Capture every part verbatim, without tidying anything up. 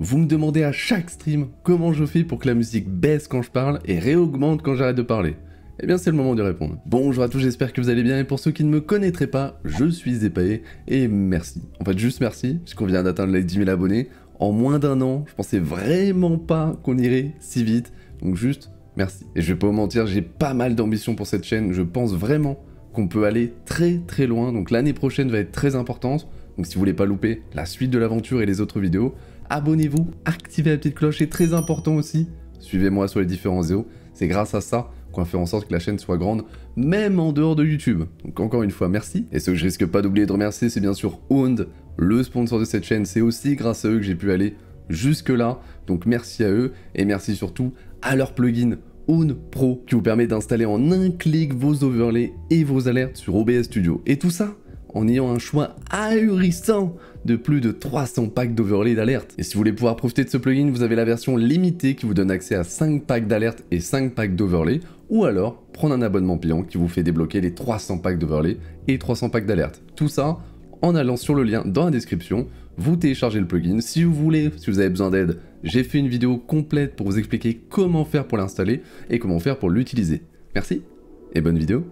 Vous me demandez à chaque stream comment je fais pour que la musique baisse quand je parle et réaugmente quand j'arrête de parler. Eh bien c'est le moment de répondre. Bonjour à tous, j'espère que vous allez bien et pour ceux qui ne me connaîtraient pas, je suis Zepae et merci. En fait juste merci, puisqu'on vient d'atteindre les dix mille abonnés. En moins d'un an, je pensais vraiment pas qu'on irait si vite, donc juste merci. Et je vais pas vous mentir, j'ai pas mal d'ambition pour cette chaîne, je pense vraiment qu'on peut aller très très loin, donc l'année prochaine va être très importante. Donc si vous voulez pas louper la suite de l'aventure et les autres vidéos, abonnez-vous, activez la petite cloche, c'est très important aussi. Suivez-moi sur les différents réseaux, c'est grâce à ça qu'on va faire en sorte que la chaîne soit grande, même en dehors de YouTube. Donc encore une fois, merci. Et ce que je risque pas d'oublier de remercier, c'est bien sûr Owned, le sponsor de cette chaîne. C'est aussi grâce à eux que j'ai pu aller jusque là. Donc merci à eux, et merci surtout à leur plugin Own Pro, qui vous permet d'installer en un clic vos overlays et vos alertes sur O B S Studio. Et tout ça en ayant un choix ahurissant de plus de trois cents packs d'overlays d'alerte. Et si vous voulez pouvoir profiter de ce plugin, vous avez la version limitée qui vous donne accès à cinq packs d'alerte et cinq packs d'overlays, ou alors prendre un abonnement payant qui vous fait débloquer les trois cents packs d'overlays et trois cents packs d'alerte. Tout ça en allant sur le lien dans la description, vous téléchargez le plugin. Si vous voulez, si vous avez besoin d'aide, j'ai fait une vidéo complète pour vous expliquer comment faire pour l'installer et comment faire pour l'utiliser. Merci et bonne vidéo.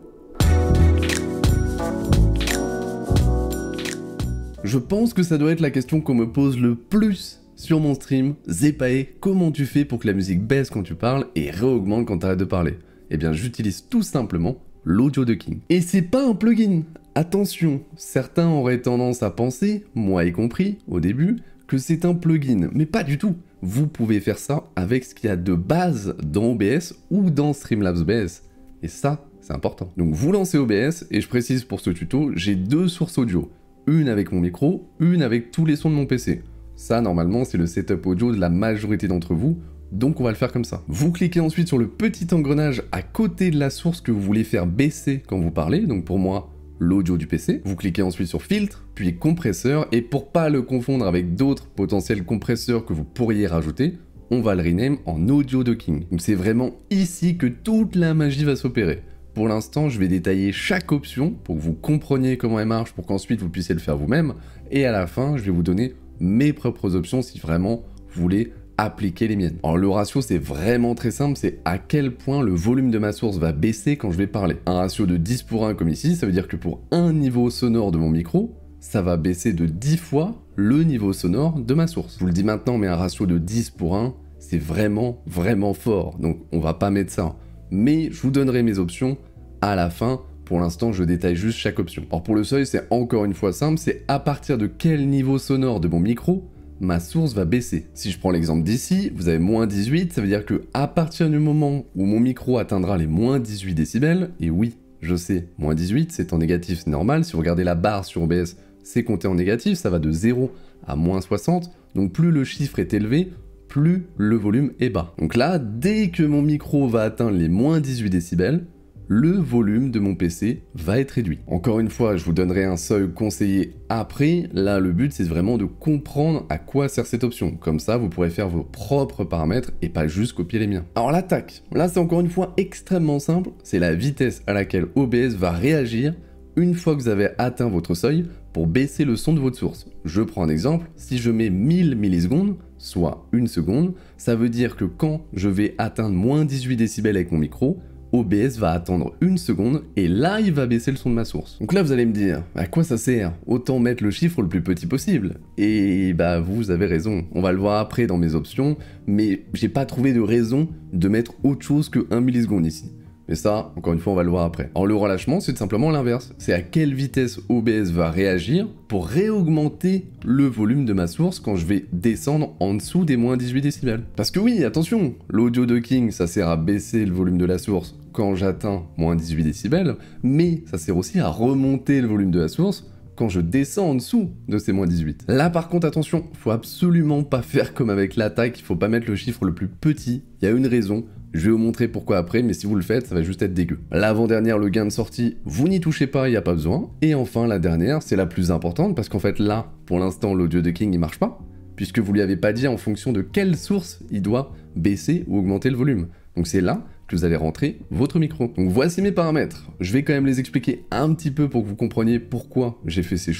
Je pense que ça doit être la question qu'on me pose le plus sur mon stream. Zepae, comment tu fais pour que la musique baisse quand tu parles et réaugmente quand tu arrêtes de parler? Eh bien, j'utilise tout simplement l'audio ducking. Et c'est pas un plugin. Attention, certains auraient tendance à penser, moi y compris, au début, que c'est un plugin, mais pas du tout. Vous pouvez faire ça avec ce qu'il y a de base dans O B S ou dans Streamlabs O B S. Et ça, c'est important. Donc vous lancez O B S, et je précise pour ce tuto, j'ai deux sources audio. Une avec mon micro, une avec tous les sons de mon P C. Ça, normalement, c'est le setup audio de la majorité d'entre vous, donc on va le faire comme ça. Vous cliquez ensuite sur le petit engrenage à côté de la source que vous voulez faire baisser quand vous parlez, donc pour moi, l'audio du P C. Vous cliquez ensuite sur filtre, puis compresseur, et pour pas le confondre avec d'autres potentiels compresseurs que vous pourriez rajouter, on va le rename en audio ducking. Donc c'est vraiment ici que toute la magie va s'opérer. Pour l'instant, je vais détailler chaque option pour que vous compreniez comment elle marche, pour qu'ensuite vous puissiez le faire vous-même. Et à la fin, je vais vous donner mes propres options si vraiment vous voulez appliquer les miennes. Alors le ratio, c'est vraiment très simple, c'est à quel point le volume de ma source va baisser quand je vais parler. Un ratio de dix pour un comme ici, ça veut dire que pour un niveau sonore de mon micro, ça va baisser de dix fois le niveau sonore de ma source. Je vous le dis maintenant, mais un ratio de dix pour un, c'est vraiment, vraiment fort. Donc on va pas mettre ça. Mais je vous donnerai mes options à la fin. Pour l'instant, je détaille juste chaque option. Alors pour le seuil, c'est encore une fois simple, c'est à partir de quel niveau sonore de mon micro ma source va baisser. Si je prends l'exemple d'ici, vous avez moins dix-huit, ça veut dire que à partir du moment où mon micro atteindra les moins dix-huit décibels, et oui, je sais, moins dix-huit, c'est en négatif, c'est normal, si vous regardez la barre sur O B S, c'est compté en négatif, ça va de zéro à moins soixante, donc plus le chiffre est élevé, plus le volume est bas. Donc là, dès que mon micro va atteindre les moins dix-huit décibels, le volume de mon P C va être réduit. Encore une fois, je vous donnerai un seuil conseillé après. Là, le but, c'est vraiment de comprendre à quoi sert cette option. Comme ça, vous pourrez faire vos propres paramètres et pas juste copier les miens. Alors l'attaque, là, c'est encore une fois extrêmement simple. C'est la vitesse à laquelle O B S va réagir une fois que vous avez atteint votre seuil pour baisser le son de votre source. Je prends un exemple. Si je mets mille millisecondes, soit une seconde, ça veut dire que quand je vais atteindre moins dix-huit décibels avec mon micro, O B S va attendre une seconde et là il va baisser le son de ma source. Donc là vous allez me dire, à quoi ça sert? Autant mettre le chiffre le plus petit possible. Et bah vous avez raison, on va le voir après dans mes options, mais j'ai pas trouvé de raison de mettre autre chose que un milliseconde ici. Mais ça, encore une fois, on va le voir après. Alors le relâchement, c'est simplement l'inverse. C'est à quelle vitesse O B S va réagir pour réaugmenter le volume de ma source quand je vais descendre en dessous des moins dix-huit décibels. Parce que oui, attention, l'audio ducking, ça sert à baisser le volume de la source quand j'atteins moins dixhuit décibels, mais ça sert aussi à remonter le volume de la source quand je descends en dessous de ces moins dix-huit. Là par contre attention, faut absolument pas faire comme avec l'attaque, il faut pas mettre le chiffre le plus petit, il y a une raison, je vais vous montrer pourquoi après, mais si vous le faites, ça va juste être dégueu. L'avant-dernière, le gain de sortie, vous n'y touchez pas, il n'y a pas besoin. Et enfin la dernière, c'est la plus importante, parce qu'en fait là, pour l'instant, l'audio ducking il marche pas, puisque vous lui avez pas dit en fonction de quelle source il doit baisser ou augmenter le volume. Donc c'est là que vous allez rentrer votre micro. Donc voici mes paramètres. Je vais quand même les expliquer un petit peu pour que vous compreniez pourquoi j'ai fait ces choix.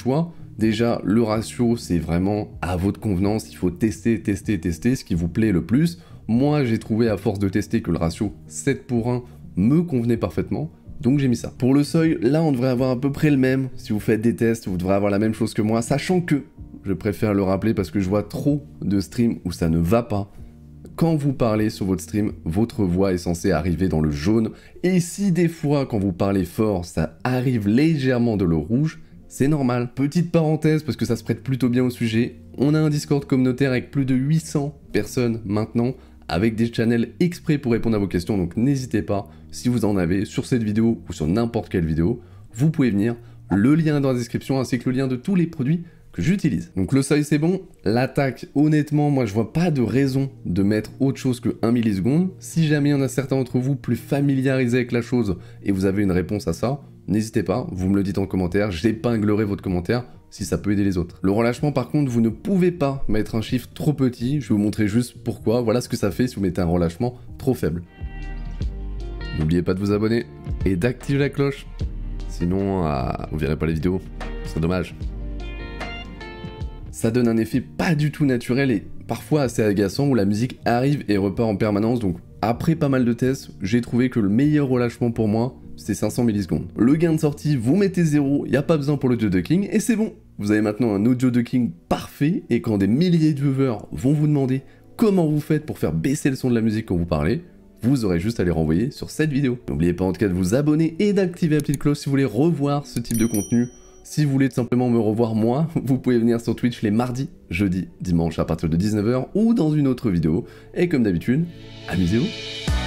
Déjà, le ratio, c'est vraiment à votre convenance, il faut tester, tester, tester ce qui vous plaît le plus. Moi, j'ai trouvé à force de tester que le ratio sept pour un me convenait parfaitement, donc j'ai mis ça. Pour le seuil, là, on devrait avoir à peu près le même. Si vous faites des tests, vous devrez avoir la même chose que moi, sachant que, je préfère le rappeler parce que je vois trop de streams où ça ne va pas. Quand vous parlez sur votre stream, votre voix est censée arriver dans le jaune, et si des fois, quand vous parlez fort, ça arrive légèrement de le rouge, c'est normal. Petite parenthèse, parce que ça se prête plutôt bien au sujet, on a un Discord communautaire avec plus de huit cents personnes maintenant, avec des channels exprès pour répondre à vos questions, donc n'hésitez pas, si vous en avez, sur cette vidéo ou sur n'importe quelle vidéo, vous pouvez venir, le lien est dans la description, ainsi que le lien de tous les produits que j'utilise. Donc le seuil c'est bon, l'attaque, honnêtement, moi je vois pas de raison de mettre autre chose que un milliseconde. Si jamais il y en a certains d'entre vous plus familiarisés avec la chose et vous avez une réponse à ça, n'hésitez pas, vous me le dites en commentaire, j'épinglerai votre commentaire si ça peut aider les autres. Le relâchement par contre, vous ne pouvez pas mettre un chiffre trop petit, je vais vous montrer juste pourquoi, voilà ce que ça fait si vous mettez un relâchement trop faible. N'oubliez pas de vous abonner et d'activer la cloche, sinon euh, vous verrez pas les vidéos, c'est dommage. Ça donne un effet pas du tout naturel et parfois assez agaçant où la musique arrive et repart en permanence, donc après pas mal de tests, j'ai trouvé que le meilleur relâchement pour moi, c'est cinq cents millisecondes. Le gain de sortie, vous mettez zéro, il n'y a pas besoin pour l'audio ducking, et c'est bon. Vous avez maintenant un audio ducking parfait, et quand des milliers de viewers vont vous demander comment vous faites pour faire baisser le son de la musique quand vous parlez, vous aurez juste à les renvoyer sur cette vidéo. N'oubliez pas en tout cas de vous abonner et d'activer la petite cloche si vous voulez revoir ce type de contenu. Si vous voulez tout simplement me revoir moi, vous pouvez venir sur Twitch les mardis, jeudis, dimanches à partir de dix-neuf heures ou dans une autre vidéo. Et comme d'habitude, amusez-vous.